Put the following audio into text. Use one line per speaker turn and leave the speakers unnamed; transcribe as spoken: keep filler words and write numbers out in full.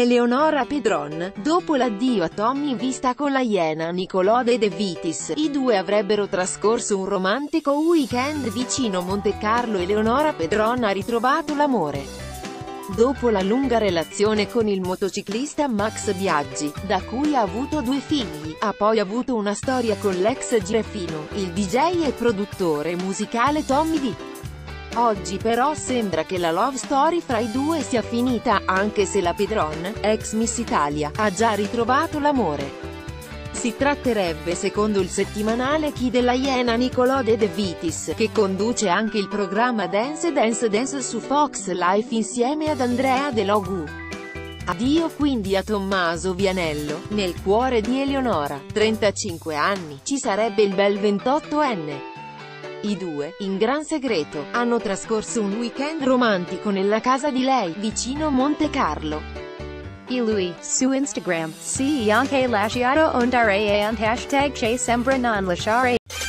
Eleonora Pedron. Dopo l'addio a Tommy in vista con la Iena Nicolò De Vitis, i due avrebbero trascorso un romantico weekend vicino Montecarlo. Eleonora Pedron ha ritrovato l'amore. Dopo la lunga relazione con il motociclista Max Biaggi, da cui ha avuto due figli, ha poi avuto una storia con l'ex girefino, il D J e produttore musicale Tommy D. Oggi però sembra che la love story fra i due sia finita, anche se la Pedron, ex Miss Italia, ha già ritrovato l'amore. Si tratterebbe, secondo il settimanale Chi della Iena Nicolò De Vitis, che conduce anche il programma Dance Dance Dance su Fox Life insieme ad Andrea De Logu. Addio quindi a Tommaso Vianello. Nel cuore di Eleonora, trentacinque anni, ci sarebbe il bel ventottenne. I due, in gran segreto, hanno trascorso un weekend romantico nella casa di lei, vicino Montecarlo.
E lui, su Instagram, si anche lasciato andare and hashtag ci sembra non lasciare.